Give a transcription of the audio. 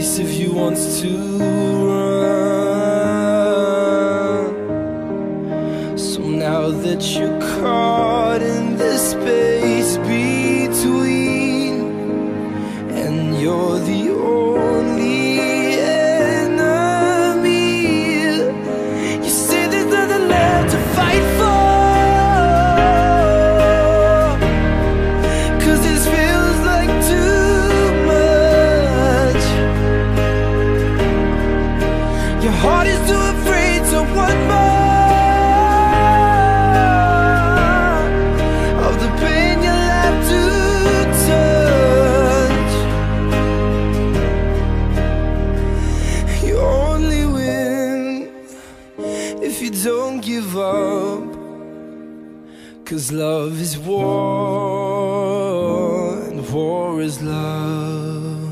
space if you want to run. So now that you're caught in this space between, and you're the only enemy, you say there's nothing left to fight for. Your heart is too afraid to want more of the pain you'll have to touch. You only win if you don't give up, 'cause love is war and war is love.